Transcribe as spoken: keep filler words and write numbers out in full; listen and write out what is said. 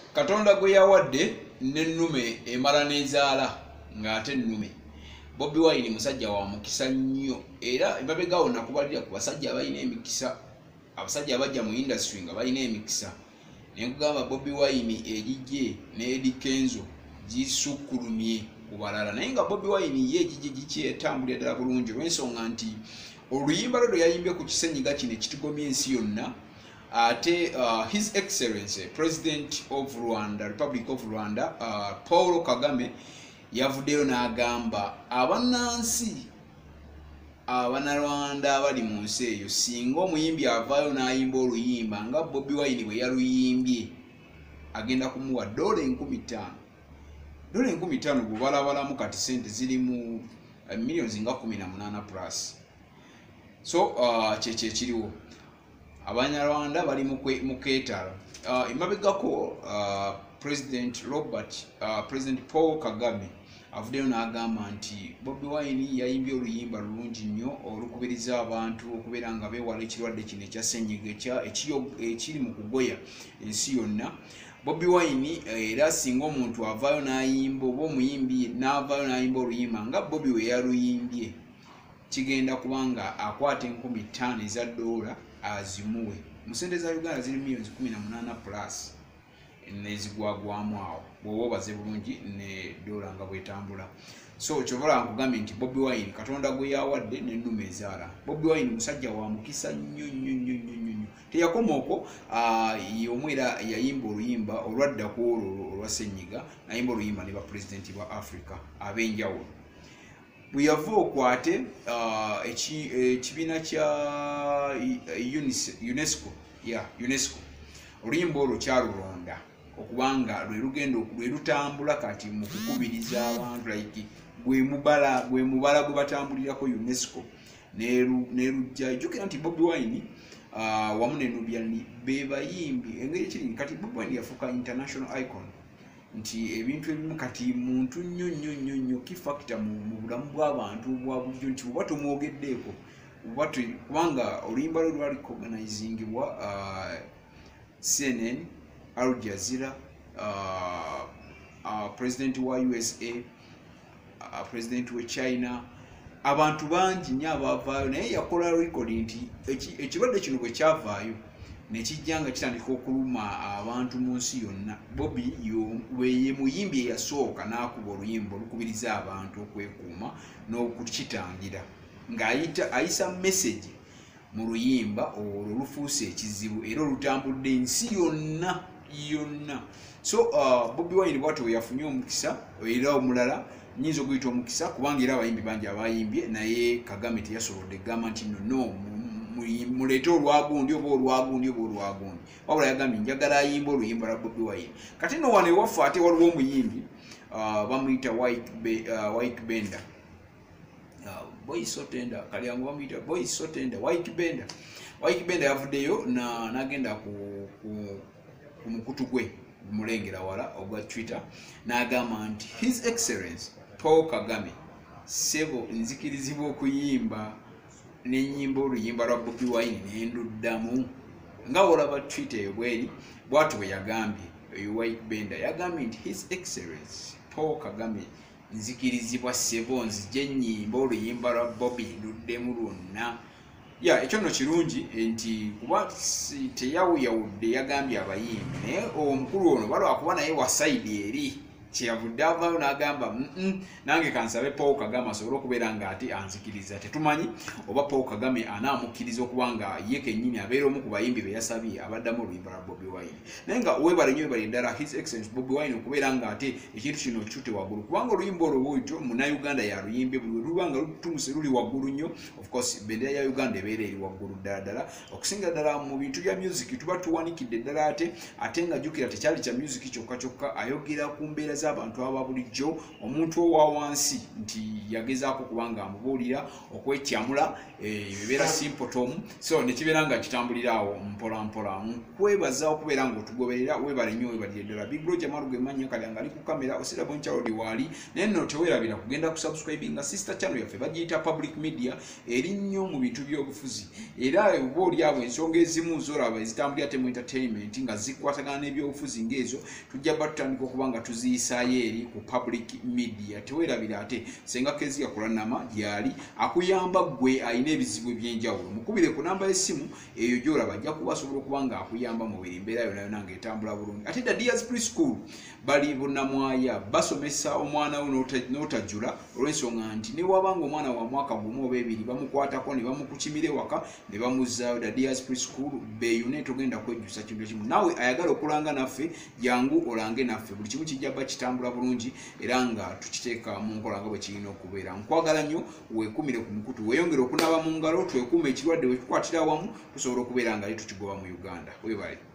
Katonda gwe yawadde n'ennume emala n'ezaala ng'ate ennume. Bobi Wine musajja wa mukisa nnyo era emabegaawo nakubalira ku basajja abalina emikisa, abasajja abajja mu industry nga balina emikisa. Ne nkugamba Bobi Wine egijje ne Eddie Kenzo gisukkulumye ku balala, naye nga Bobi Wine ye egijje gikyetambulira ddala bulungi olw'ensonga nti oluyimba lwe yayimbye ku kisenyiga kino ekitugomya ensi yonna. Ate uh, His Excellency President of Rwanda, Republic of Rwanda, uh, Paul Kagame yavuddeyo n'agamba abannansi abanarwanda abali mu nsi eyo singa omuyimbi avaayo n'ayimba oluyimba nga Bobi Wine bwe yaluyimbye agenda kumuwa dola enkumi ttaano. Dola enkumi ttaano bubalabalamu kati sente ziri mu uh, millions nga kumi na munaana plus. So uh, kyekyo ekiriwo Abanyarwanda bali mu keetalo. Uh, emabegako uh, President Robert uh, President Paul Kagame avuddeyo n'agamba nti Bobi Wine yayimbye oluyimba lulungi nnyo olukubiriza abantu okubeera nga beewala ekirwadde kino ekya ssenyiga ekiri mu kugoya ensi yonna. Bobi Wine era singa omuntu avaayo n'ayimba oba omuyimbi n'avaayo n'ayimba oluyimba nga Bobi we yaluyimbye kigenda kubanga akwata enkumi ttaano eza dola azimuwe. Mu sente za Uganda ziri millions kumi na munaana plus nezigwagwamu awo bw'oba obaze bulungi ne dola nga bwetambula. So kyobola nkugambye nti Bobi Wine Katonda gwe yawadde n'ennume ezaala. Bobi Wine musajja wa mukisa nnyo nnyo nnyo nnyo nnyo. Teyakoma okwo, y'omu era yayimba oluyimba olwaddako olwo olwa ssenyiga, nayimba oluyimba ne bapulezidenti ba Africa ab'enjawulo. Bwe yava okwate ekibiina kya UNESCO, yeah, UNESCO oluyimba olwo kyalulonda okubanga lwe lugenda lwe lutambula kati mu kukubiriza abantu like gwe mubala gwe mubala gwe batambulirako UNESCO nerujja. Jjukira nti Bobi Wine uh, wamu ne Nubian be bayimbi engeri kiri kati Bobi Wine yafuuka international icon nti ebintu ebimu kati muntu nnyo nnyo nnyo nnyo kifakita mu bulamu bw'abantu bwa bulijjo nti oba tomwogeddeeko kubanga oluyimba lwe lwali organizingibwa uh, C N N, Al Jazeera, uh, uh, President wa U S A, uh, President wa China, abantu bangi nnyo abavaayo naye yakola record nti ekirwadde kino bwe kyavaayo nekijja nga kitandika okuluma abantu mu nsi yonna. Bobi ye muyimbi eyasooka n'akuba oluyimba olukubiriza abantu okwekuuma n'okukitangira ng'ayita ayisa message mu luyimba olwo lufuuse ekizibu era olutambudde ensi yonna yonna. So uh, Bobi Wine bw'atyo we yafunye omukisa era omulala nnyinza okuyita omukisa kubanga era abayimbi bangi abayimbye naye Kagame teyasobodde gamba nti no muleete olwagundi oba olwagundi oba olwagundi wabula yagambye njagala ayimba oluyimba lwa Bobi Wine. Kati no wano ewaffe ate waliwo omuyimbi uh, bamuyita White Bender. Uh, boy so tender kalyango bamuyita boy so tender White Bender. White Bender yavuddeyo na nagenda ku ku mukutu gwe mulengera wala ogwa Twitter n'agamba nti His Excellency Paul Kagame sebo nzikirizibwa okuyimba n'ennyimba oluyimba lwa Bobi Wine n'enduddamu nga olaba Twitter eyo bweri bw'atyo bwe yagambye oyo White Bender yagambye nti His Excellency Paul Kagame nzikirizibwa sebo nzije ennyimba oluyimba lwa Bobi nduddemu lwonna. Ya ekyo nno kirungi nti kuba teyawuyawudde yagambye abayimbi naye omukulu ono balwakuba naye wasaidi eri kyeyavudde avaayo n'agamba mm nange kansabe Paul Kagame asobole okubeera nga ate anzikiriza. Tetumanyi oba Paul Kagame anaamukkiriza okuba nga ye kennyini abeera omu ku bayimbi be yasabye abaddamu oluyimba lwa Bobi Wine. Naye nga weebale nnyo weebale ddala His Excellency Bobi Wine okubeera nga ate ekintu kino kitutte waggulu kubanga oluyimba olwo bw'olutyo Munnayuganda yaluyimbye buli luba nga lutumuse luli waggulu nnyo. Of course bendera ya Uganda ebeera eri waggulu ddala ddala okusinga ddala mu bintu bya music tuba tuwanikidde ddala ate ate nga jjukira tekyali kya music kyokka kyokka ayogera ku mbeera yeebaza abantu aba bulijjo omuntu owa wansi nti yagezaako kubanga amubuulira okwetyamula ebibeera simple tom so ne kibeera nga kitambulira awo mpola mpola nkwebaza okubeera ng'otugoberera webale nnyo webalire ddala Big Bro Jamalu gwe mannya kalanga ali ku kamera osira bonkyalodi waali naye nno teweerabira kugenda kusubscribinga sister channel yaffe bagiyita public media eri nnyo mu bintu by'obufuzi era oba oli abo ensonga ezimu z'olaba ezitambulira temu entertainment nga zikwatagana n'ebyobufuzi ng'ezo tujja ba tutandika okuba nga tuziyisaayo eri ku public media teweerabira ate senga Kezia Kulanama gyali akuyamba gwe ayina ebizibu eby'enjawulo mukubire ku namba y'essimu eyo gy'olaba ajja kuba asobola okuba nga akuyamba mu buli mbeera yonna yonna ng'etambula bulungi ate da Diaz Preschool bali bunnamwaya basomesa omwana we n'otajjula olw'ensonga nti ne wabanga omwana wa mwaka gumu oba ebiri bamukwatako ne bamukukimira ewaka ne bamuzzaayo da Diaz Preschool beeyune togenda kwejjusa kintu ekimu naawe ayagala okulanga naffe jangu olange naffe buli kimu kijja ba kitambula bulungi era nga tukiteeka mu nkola nga bwe kirina okubeera nkwagala nnyo weekumire ku mukutu weeyongere okunaaba mu ngalo twekuuma ekirwadde we tukwatira awamu tusobola okubeera nga tukigoba mu Uganda webale